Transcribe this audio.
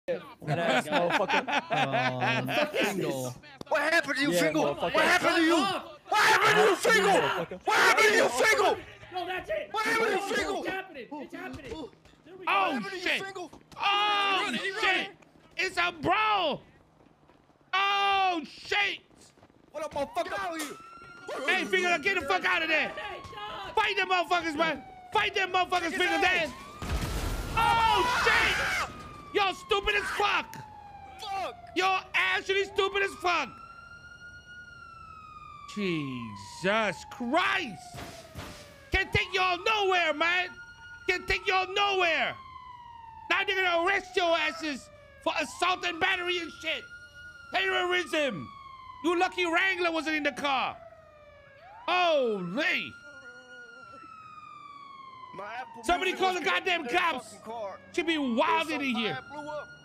That ass motherfucker. Fingle. What happened to you, Yeah, Fingle? motherfucker. What happened to you? What happened to you, Fingle? What happened to you, Fingle? No, that's it. What happened to you, Fingle? It's happening. It's happening. There we go. Oh, What happened to you, shit. Fingle? Oh, shit. It's a brawl. Oh, shit. What up, motherfucker? Get out of here. Hey, Fingle, get the fuck out of there. Hey, dog. Fight them motherfuckers, man. Fight them motherfuckers, Fingle, Dan. Oh, shit. You're stupid as fuck. Fuck. You're actually stupid as fuck. Jesus Christ. Can't take y'all nowhere, man. Can't take y'all nowhere. Now they're gonna arrest your asses for assault and battery and shit. Terrorism. You lucky Wrangler wasn't in the car. Holy. My Apple Somebody Music call was the goddamn connected to that cops. fucking car. Should be wild in Some here. fire blew up.